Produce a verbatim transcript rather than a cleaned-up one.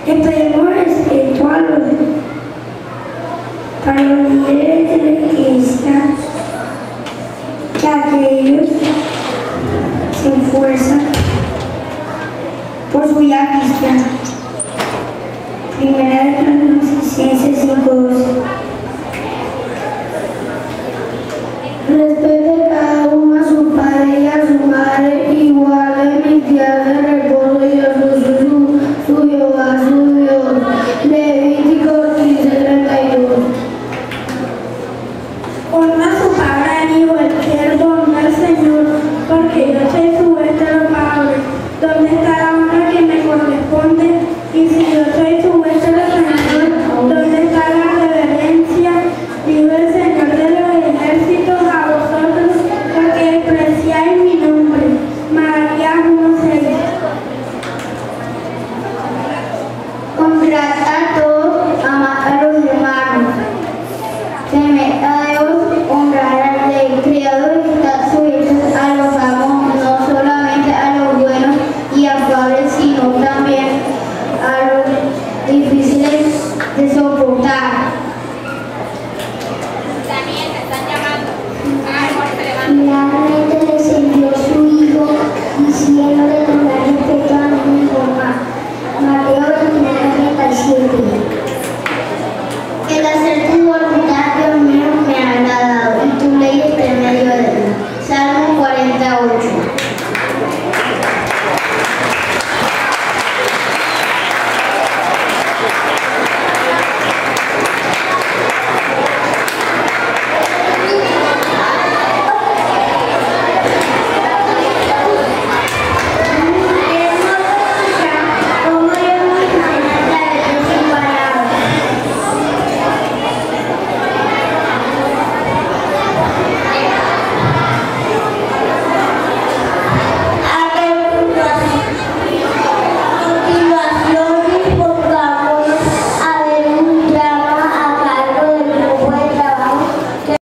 Esperemos espirituales para los líderes de la Iglesia, que aquellos se esfuerzan por su vida cristiana. Primera de Colosenses cinco doce. Respete cada uno a su padre y a su madre, igual en mis días de reposo y orgullo su, su Jehová, su Dios. Levítico quince treinta y dos. Honra a su padre al hijo, el siervo honra al Señor, porque yo soy su vuestro padre. ¿Dónde está la honra que me corresponde? Y si yo soy su vuestro Señor, ¿dónde está la reverencia? Dijo el Señor de los ejércitos a vosotros, porque despreciáis mi nombre. Malaquías uno seis. Honrad